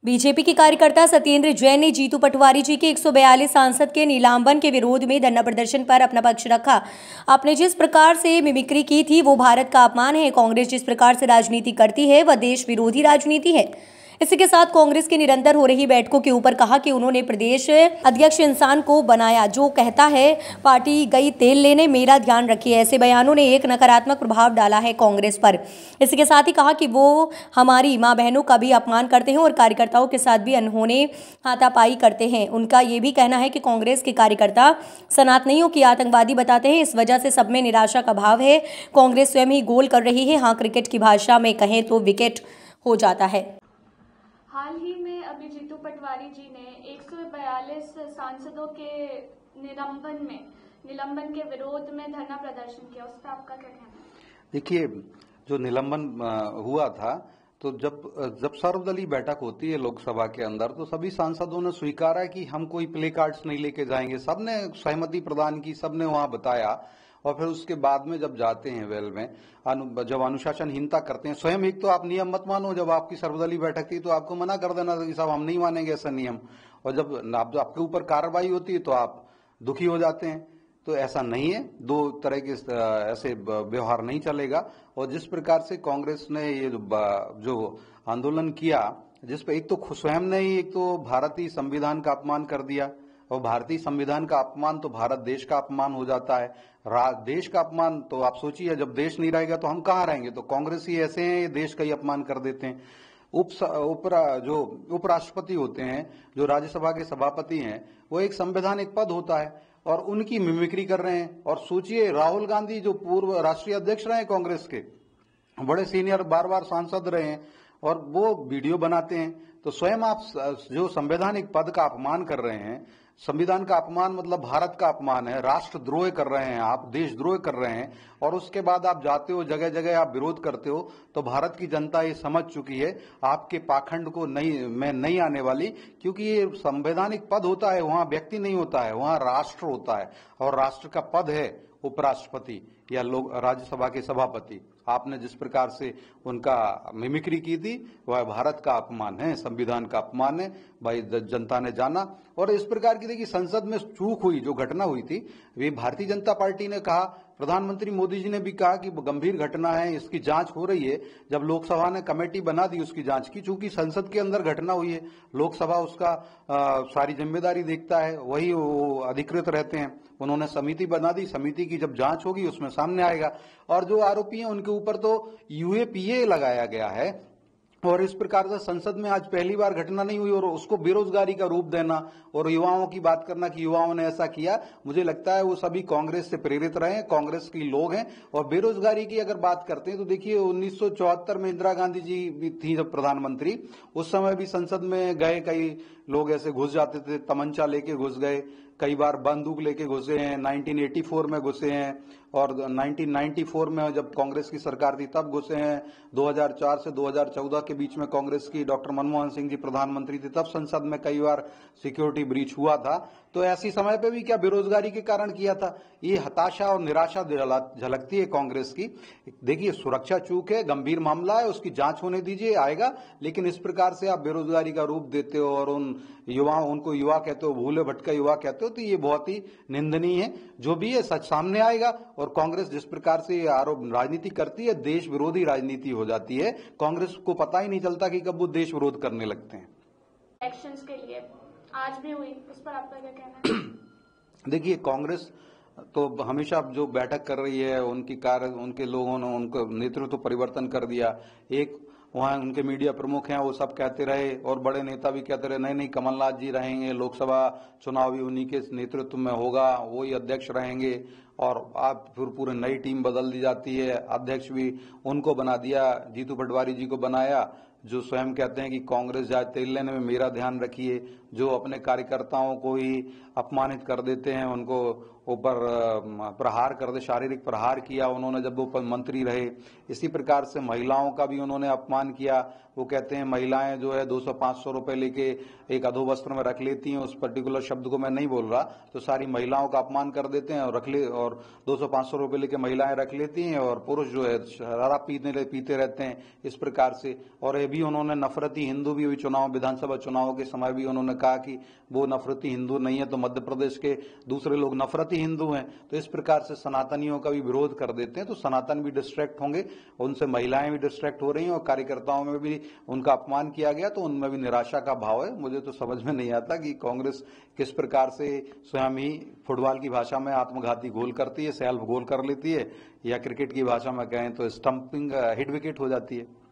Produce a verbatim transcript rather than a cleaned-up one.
BJP के कार्यकर्ता सत्येंद्र जैन ने जीतू पटवारी जी के एक सौ बयालीस सांसद के निलंबन के विरोध में धरना प्रदर्शन पर अपना पक्ष रखा। आपने जिस प्रकार से मिमिक्री की थी वो भारत का अपमान है। कांग्रेस जिस प्रकार से राजनीति करती है वह देश विरोधी राजनीति है। इसी के साथ कांग्रेस की निरंतर हो रही बैठकों के ऊपर कहा कि उन्होंने प्रदेश अध्यक्ष इंसान को बनाया जो कहता है पार्टी गई तेल लेने, मेरा ध्यान रखिए। ऐसे बयानों ने एक नकारात्मक प्रभाव डाला है कांग्रेस पर। इसी के साथ ही कहा कि वो हमारी मां बहनों का भी अपमान करते हैं और कार्यकर्ताओं के साथ भी अनहोनी हाथापाई करते हैं। उनका ये भी कहना है कि कांग्रेस के कार्यकर्ता सनातनियों की आतंकवादी बताते हैं। इस वजह से सब में निराशा का भाव है। कांग्रेस स्वयं ही गोल कर रही है। हाँ, क्रिकेट की भाषा में कहें तो विकेट हो जाता है। हाल ही में अभी जीतू पटवारी जी ने एक सौ बयालीस सांसदों के निलंबन में निलंबन के विरोध में धरना प्रदर्शन किया, उस पर आपका क्या कहना है? देखिए, जो निलंबन हुआ था तो जब जब सर्वदलीय बैठक होती है लोकसभा के अंदर तो सभी सांसदों ने स्वीकारा कि हम कोई प्ले कार्ड्स नहीं लेके जाएंगे। सबने सहमति प्रदान की, सबने वहां बताया। और फिर उसके बाद में जब जाते हैं वेल में अनु, जब अनुशासनहीनता करते हैं, स्वयं एक तो आप नियम मत मानो। जब आपकी सर्वदलीय बैठक थी तो आपको मना कर देना था कि साहब हम नहीं मानेंगे ऐसा नियम। और जब आप, आपके ऊपर कार्रवाई होती है तो आप दुखी हो जाते हैं। तो ऐसा नहीं है, दो तरह के ऐसे व्यवहार नहीं चलेगा। और जिस प्रकार से कांग्रेस ने ये जो आंदोलन किया, जिसपे एक तो स्वयं ने ही एक तो भारतीय संविधान का अपमान कर दिया, और भारतीय संविधान का अपमान तो भारत देश का अपमान हो जाता है। देश का अपमान तो आप सोचिए, जब देश नहीं रहेगा तो हम कहाँ रहेंगे। तो कांग्रेस ही ऐसे हैं, ये देश का ही अपमान कर देते हैं। उप उपरा जो उपराष्ट्रपति होते हैं, जो राज्यसभा के सभापति हैं, वो एक संवैधानिक पद होता है और उनकी मिमिक्री कर रहे हैं। और सोचिए, राहुल गांधी जो पूर्व राष्ट्रीय अध्यक्ष रहे कांग्रेस के, बड़े सीनियर, बार बार सांसद रहे हैं, और वो वीडियो बनाते हैं। तो स्वयं आप जो संवैधानिक पद का अपमान कर रहे हैं, संविधान का अपमान मतलब भारत का अपमान है, राष्ट्रद्रोह कर रहे हैं आप, देशद्रोह कर रहे हैं। और उसके बाद आप जाते हो जगह जगह आप विरोध करते हो। तो भारत की जनता ये समझ चुकी है आपके पाखंड को नहीं में नहीं आने वाली, क्योंकि ये संवैधानिक पद होता है, वहां व्यक्ति नहीं होता है, वहां राष्ट्र होता है। और राष्ट्र का पद है उपराष्ट्रपति या लोग राज्यसभा के सभापति। आपने जिस प्रकार से उनका मिमिक्री की थी वह भारत का अपमान है, संविधान का अपमान है। भाई जनता ने जाना। और इस प्रकार की देखिए, संसद में चूक हुई, जो घटना हुई थी, वे भारतीय जनता पार्टी ने कहा, प्रधानमंत्री मोदी जी ने भी कहा कि गंभीर घटना है, इसकी जांच हो रही है। जब लोकसभा ने कमेटी बना दी उसकी जांच की, चूंकि संसद के अंदर घटना हुई है, लोकसभा उसका आ, सारी जिम्मेदारी देखता है, वही वो अधिकृत रहते हैं। उन्होंने समिति बना दी, समिति की जब जांच होगी उसमें सामने आएगा। और जो आरोपी हैं उनके ऊपर तो यूएपीए लगाया गया है। और इस प्रकार से संसद में आज पहली बार घटना नहीं हुई, और उसको बेरोजगारी का रूप देना और युवाओं की बात करना कि युवाओं ने ऐसा किया, मुझे लगता है वो सभी कांग्रेस से प्रेरित रहे हैं, कांग्रेस के लोग हैं। और बेरोजगारी की अगर बात करते हैं तो देखिए, उन्नीस सौ चौहत्तर में इंदिरा गांधी जी भी थी जब प्रधानमंत्री, उस समय भी संसद में गए कई लोग ऐसे घुस जाते थे, तमंचा लेके घुस गए, कई बार बंदूक लेके घुसे हैं। नाइनटीन एटी फोर में घुसे हैं, और नाइनटीन नाइंटी फोर में जब कांग्रेस की सरकार थी तब घुसे हैं। दो हज़ार चार से दो हज़ार चौदह के बीच में कांग्रेस की डॉक्टर मनमोहन सिंह जी प्रधानमंत्री थे, तब संसद में कई बार सिक्योरिटी ब्रीच हुआ था। तो ऐसी समय पे भी क्या बेरोजगारी के कारण किया था। ये हताशा और निराशा झलकती है कांग्रेस की। देखिए, सुरक्षा चूक है, गंभीर मामला है, उसकी जांच होने दीजिए, आएगा। लेकिन इस प्रकार से आप बेरोजगारी का रूप देते हो और उन युवाओं, उनको युवा कहते हो, भूले भटके युवा कहते हो, तो ये बहुत ही निंदनीय है। जो भी है सच सामने आएगा। और कांग्रेस जिस प्रकार से आरोप राजनीति करती है, देश विरोधी राजनीति हो जाती है। कांग्रेस को पता ही नहीं चलता कि कब वो देश विरोध करने लगते हैं। इलेक्शंस के लिए आज भी हुई, उस पर आपका क्या कहना है? देखिए, कांग्रेस तो हमेशा जो बैठक कर रही है, उनकी कार्य, उनके लोगों ने उनको नेतृत्व परिवर्तन कर दिया। एक वहाँ उनके मीडिया प्रमुख हैं, वो सब कहते रहे, और बड़े नेता भी कहते रहे नहीं नहीं कमलनाथ जी रहेंगे, लोकसभा चुनाव भी उन्हीं के नेतृत्व में होगा, वही अध्यक्ष रहेंगे। और आप फिर पूरे नई टीम बदल दी जाती है, अध्यक्ष भी उनको बना दिया, जीतू पटवारी जी को बनाया, जो स्वयं कहते हैं कि कांग्रेस जाए तेल लेने में, मेरा ध्यान रखिए। जो अपने कार्यकर्ताओं को ही अपमानित कर देते हैं, उनको ऊपर प्रहार कर दे, शारीरिक प्रहार किया उन्होंने जब वो मंत्री रहे। इसी प्रकार से महिलाओं का भी उन्होंने अपमान किया। वो कहते हैं महिलाएं जो है दो सौ पांच सौ रुपए लेके एक अधोवस्त्र में रख लेती हैं, उस पर्टिकुलर शब्द को मैं नहीं बोल रहा, तो सारी महिलाओं का अपमान कर देते हैं और रख ले और दो सौ पांच सौ रुपए लेके महिलाएं रख लेती हैं और पुरुष जो है शराब पीने पीते रहते हैं, इस प्रकार से। और ये भी उन्होंने नफरती हिंदू भी चुनाव विधानसभा चुनाव के समय भी उन्होंने कहा कि वो नफरती हिंदू नहीं है तो मध्य प्रदेश के दूसरे लोग नफरती हिंदू हैं। तो इस प्रकार से सनातनियों का भी विरोध कर देते हैं, तो सनातन भी डिस्ट्रैक्ट होंगे, उनसे महिलाएं भी डिस्ट्रैक्ट हो रही हैं और कार्यकर्ताओं में भी उनका अपमान किया गया, तो उनमें भी निराशा का भाव है। मुझे तो समझ में नहीं आता कि कांग्रेस किस प्रकार से स्वयं ही फुटबॉल की भाषा में आत्मघाती गोल करती है, सेल्फ गोल कर लेती है, या क्रिकेट की भाषा में कहें तो स्टंपिंग हिट विकेट हो जाती है।